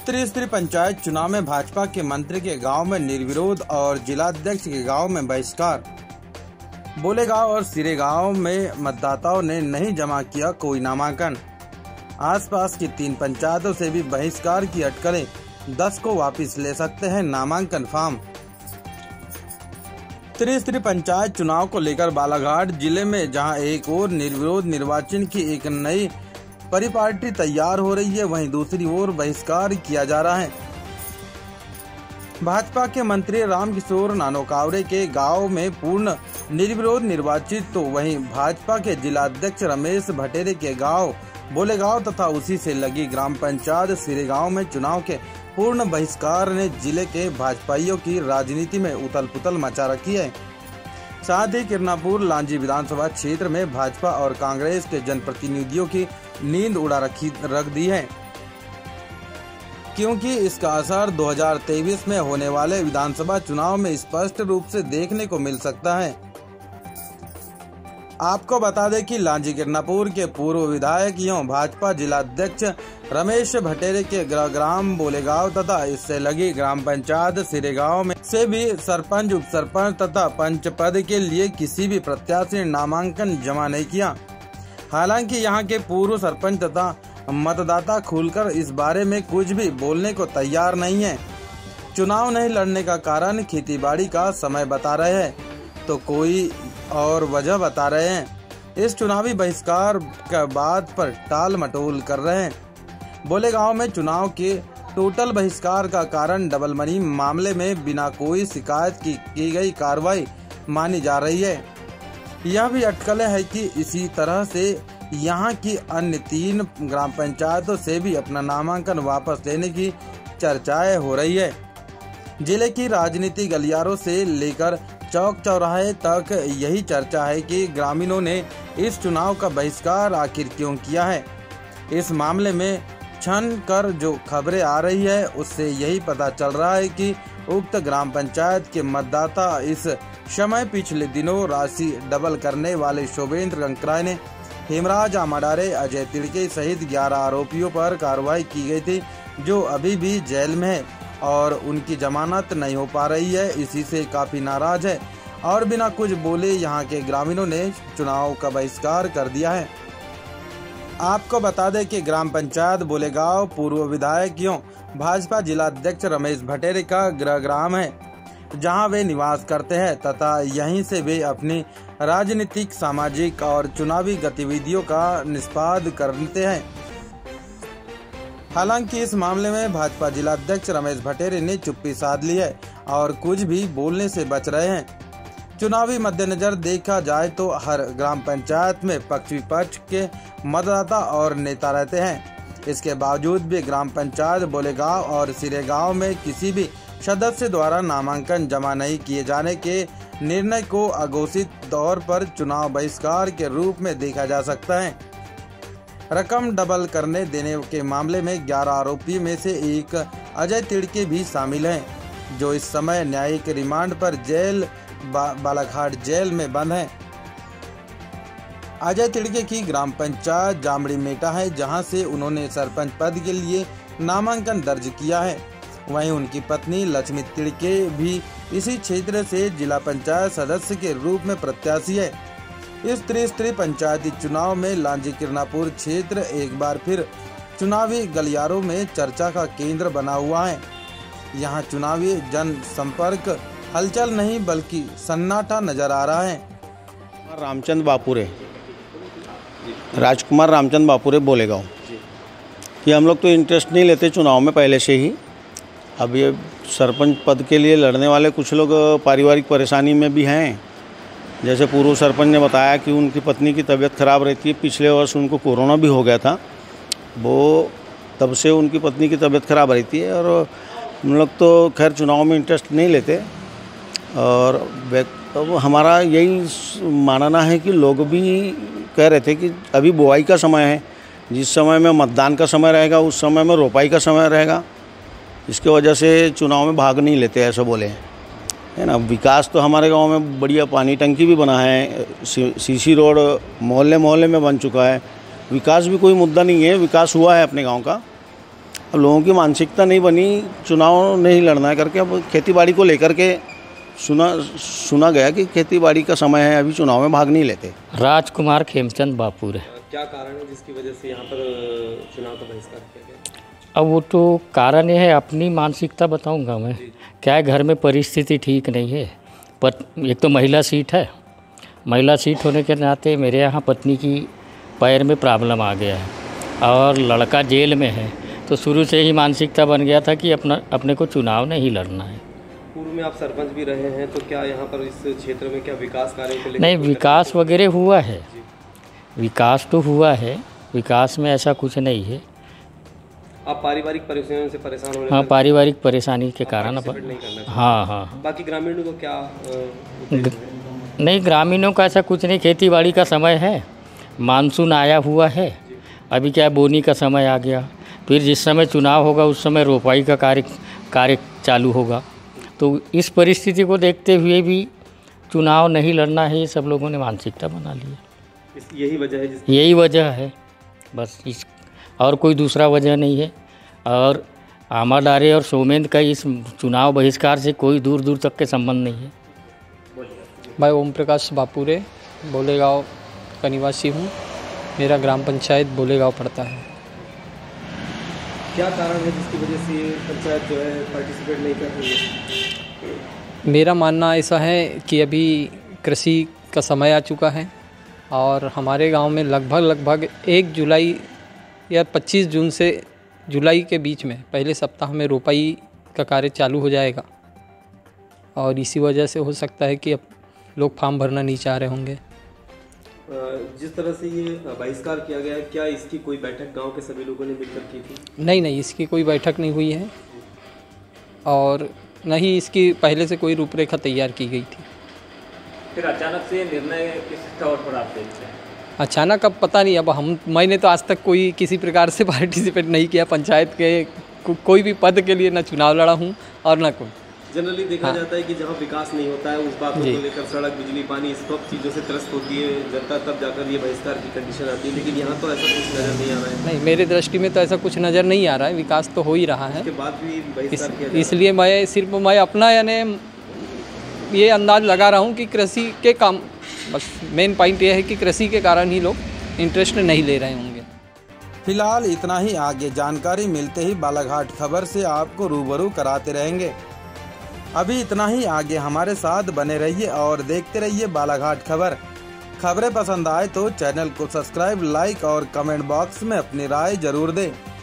त्रिस्तरीय पंचायत चुनाव में भाजपा के मंत्री के गांव में निर्विरोध और जिलाध्यक्ष के गांव में बहिष्कार। बोलेगांव और सिरे गांव में मतदाताओं ने नहीं जमा किया कोई नामांकन। आसपास की 3 पंचायतों से भी बहिष्कार की अटकलें, 10 को वापस ले सकते हैं नामांकन फॉर्म। त्रिस्तरीय पंचायत चुनाव को लेकर बालाघाट जिले में जहां एक ओर निर्विरोध निर्वाचन की एक नई परिपाटी तैयार हो रही है, वहीं दूसरी ओर बहिष्कार किया जा रहा है। भाजपा के मंत्री रामकिशोर नानोकावरे के गांव में पूर्ण निर्विरोध निर्वाचित, तो वहीं भाजपा के जिलाध्यक्ष रमेश भटेरे के गांव बोलेगांव तथा उसी से लगी ग्राम पंचायत सिरे गांव में चुनाव के पूर्ण बहिष्कार ने जिले के भाजपाइयों की राजनीति में उथल पुथल मचा रखी है। साथ ही किरनापुर लांजी विधानसभा क्षेत्र में भाजपा और कांग्रेस के जनप्रतिनिधियों की नींद उड़ा रख दी है, क्योंकि इसका असर 2023 में होने वाले विधानसभा चुनाव में स्पष्ट रूप से देखने को मिल सकता है। आपको बता दें कि लांजी किरनापुर के पूर्व विधायक एवं भाजपा जिलाध्यक्ष रमेश भटेरे के ग्राम बोलेगांव तथा इससे लगी ग्राम पंचायत सिरे गांव में से भी सरपंच, उप सरपंच तथा पंच पद के लिए किसी भी प्रत्याशी ने नामांकन जमा नहीं किया। हालांकि यहां के पूर्व सरपंच तथा मतदाता खुलकर इस बारे में कुछ भी बोलने को तैयार नहीं है। चुनाव नहीं लड़ने का कारण खेतीबाड़ी का समय बता रहे हैं, तो कोई और वजह बता रहे हैं। इस चुनावी बहिष्कार का बात पर टाल मटोल कर रहे हैं। बोलेगांव में चुनाव के टोटल बहिष्कार का कारण डबल मनी मामले में बिना कोई शिकायत की गई कार्रवाई मानी जा रही है। यह भी अटकलें है कि इसी तरह से यहां की अन्य 3 ग्राम पंचायतों से भी अपना नामांकन वापस लेने की चर्चाएं हो रही है। जिले की राजनीति गलियारों से लेकर चौक चौराहे तक यही चर्चा है कि ग्रामीणों ने इस चुनाव का बहिष्कार आखिर क्यों किया है। इस मामले में छन कर जो खबरें आ रही है, उससे यही पता चल रहा है कि उक्त ग्राम पंचायत के मतदाता इस समय पिछले दिनों राशि डबल करने वाले शोभेंद्र कंकराय ने हेमराज आमाडारे, अजय तिड़के सहित 11 आरोपियों पर कार्रवाई की गई थी, जो अभी भी जेल में है और उनकी जमानत नहीं हो पा रही है। इसी से काफी नाराज है और बिना कुछ बोले यहां के ग्रामीणों ने चुनाव का बहिष्कार कर दिया है। आपको बता दें कि ग्राम पंचायत बोलेगांव पूर्व विधायक एवं भाजपा जिलाध्यक्ष रमेश भटेरे का गृह ग्राम है, जहां वे निवास करते हैं तथा यहीं से वे अपनी राजनीतिक, सामाजिक और चुनावी गतिविधियों का निष्पादन करते हैं। हालांकि इस मामले में भाजपा जिलाध्यक्ष रमेश भटेरे ने चुप्पी साध ली है और कुछ भी बोलने से बच रहे हैं। चुनावी मद्देनजर देखा जाए तो हर ग्राम पंचायत में पक्ष विपक्ष के मतदाता और नेता रहते हैं। इसके बावजूद भी ग्राम पंचायत बोलेगांव और सिरे गांव में किसी भी सदस्य द्वारा नामांकन जमा नहीं किए जाने के निर्णय को अघोषित तौर पर चुनाव बहिष्कार के रूप में देखा जा सकता है। रकम डबल करने देने के मामले में 11 आरोपी में से एक अजय तिड़के भी शामिल हैं, जो इस समय न्यायिक रिमांड पर जेल बालाघाट जेल में बंद हैं। अजय तिड़के की ग्राम पंचायत जामड़ी मेटा है, जहां से उन्होंने सरपंच पद के लिए नामांकन दर्ज किया है। वहीं उनकी पत्नी लक्ष्मी तिड़के भी इसी क्षेत्र से जिला पंचायत सदस्य के रूप में प्रत्याशी है। इस त्रिस्तरीय पंचायती चुनाव में लांजी किरनापुर क्षेत्र एक बार फिर चुनावी गलियारों में चर्चा का केंद्र बना हुआ है। यहां चुनावी जनसंपर्क हलचल नहीं बल्कि सन्नाटा नजर आ रहा है। राजकुमार रामचंद बापुरे बोलेगांव कि हम लोग तो इंटरेस्ट नहीं लेते चुनाव में पहले से ही। अब ये सरपंच पद के लिए लड़ने वाले कुछ लोग पारिवारिक परेशानी में भी हैं। जैसे पूर्व सरपंच ने बताया कि उनकी पत्नी की तबीयत ख़राब रहती है, पिछले वर्ष उनको कोरोना भी हो गया था, वो तब से उनकी पत्नी की तबीयत ख़राब रहती है। और हम लोग तो खैर चुनाव में इंटरेस्ट नहीं लेते और तो हमारा यही मानना है कि लोग भी कह रहे थे कि अभी बुआई का समय है, जिस समय में मतदान का समय रहेगा उस समय में रोपाई का समय रहेगा, इसके वजह से चुनाव में भाग नहीं लेते, ऐसा बोले है ना। विकास तो हमारे गांव में बढ़िया पानी टंकी भी बना है, सीसी रोड मोहल्ले मोहल्ले में बन चुका है। विकास भी कोई मुद्दा नहीं है, विकास हुआ है अपने गांव का। अब लोगों की मानसिकता नहीं बनी, चुनाव नहीं लड़ना है करके। अब खेतीबाड़ी को लेकर के सुना गया कि खेतीबाड़ी का समय है, अभी चुनाव में भाग नहीं लेते। राजकुमार खेमचंद बापुरे। क्या कारण है जिसकी वजह से यहाँ पर चुनाव का बहिष्कार किया गया? अब वो तो कारण ये है, अपनी मानसिकता बताऊंगा मैं। क्या है, घर में परिस्थिति ठीक नहीं है, पर एक तो महिला सीट है, महिला सीट होने के नाते मेरे यहाँ पत्नी की पैर में प्रॉब्लम आ गया है और लड़का जेल में है, तो शुरू से ही मानसिकता बन गया था कि अपने को चुनाव नहीं लड़ना है। पूर्व में आप सरपंच भी रहे हैं, तो क्या यहाँ पर इस क्षेत्र में क्या विकास कार्यों को लेकर? नहीं, विकास वगैरह हुआ है, विकास तो हुआ है, विकास में ऐसा कुछ नहीं है। आप पारिवारिक परेशानियों से परेशान होने? हाँ, पारिवारिक परेशानी के कारण नहीं करना। हाँ। बाकी ग्रामीणों को क्या नहीं, ग्रामीणों का ऐसा कुछ नहीं, खेती-बाड़ी का समय है, मानसून आया हुआ है, अभी क्या बोनी का समय आ गया, फिर जिस समय चुनाव होगा उस समय रोपाई का कार्य चालू होगा। तो इस परिस्थिति को देखते हुए भी चुनाव नहीं लड़ना है, ये सब लोगों ने मानसिकता बना ली है। यही वजह है? यही वजह है बस, इस और कोई दूसरा वजह नहीं है। और आमाडारे और सोमेंद्र का इस चुनाव बहिष्कार से कोई दूर दूर तक के संबंध नहीं है। मैं ओम प्रकाश बापुरे बोलेगांव का निवासी हूँ। मेरा ग्राम पंचायत बोलेगांव पड़ता है। क्या कारण है जिसकी वजह से पंचायत जो है पार्टिसिपेट नहीं कर रही है? मेरा मानना ऐसा है कि अभी कृषि का समय आ चुका है और हमारे गांव में लगभग 1 जुलाई या 25 जून से जुलाई के बीच में पहले सप्ताह में रोपाई का कार्य चालू हो जाएगा और इसी वजह से हो सकता है कि अब लोग फॉर्म भरना नहीं चाह रहे होंगे। जिस तरह से ये बहिष्कार किया गया है, क्या इसकी कोई बैठक गांव के सभी लोगों ने मिलकर की थी? नहीं, इसकी कोई बैठक नहीं हुई है और न ही इसकी पहले से कोई रूपरेखा तैयार की गई थी। फिर अचानक से निर्णय किस तौर पर आप देखते हैं? अचानक अब पता नहीं, अब मैंने तो आज तक कोई किसी प्रकार से पार्टिसिपेट नहीं किया पंचायत के कोई भी पद के लिए, ना चुनाव लड़ा हूँ और ना कोई। जनरली देखा जाता है कि जहाँ विकास नहीं होता है उस बात को लेकर सड़क, बिजली, पानी, इस सब चीज़ों से त्रस्त होती है जनता, तब जाकर ये बहिष्कार की कंडीशन आती है, लेकिन यहाँ तो ऐसा कुछ नज़र नहीं आ रहा है। नहीं, मेरे दृष्टि में तो ऐसा कुछ नज़र नहीं आ रहा है, विकास तो हो ही रहा है। इसके बाद भी बहिष्कार किया जाए। इसलिए मैं अपना यानी ये अंदाज लगा रहा हूँ कि कृषि के काम, बस मेन पॉइंट ये है कि कृषि के कारण ही लोग इंटरेस्ट नहीं ले रहे होंगे। फिलहाल इतना ही, आगे जानकारी मिलते ही बालाघाट खबर से आपको रूबरू कराते रहेंगे। अभी इतना ही, आगे हमारे साथ बने रहिए और देखते रहिए बालाघाट खबर। खबरें पसंद आए तो चैनल को सब्सक्राइब, लाइक और कमेंट बॉक्स में अपनी राय जरूर दें।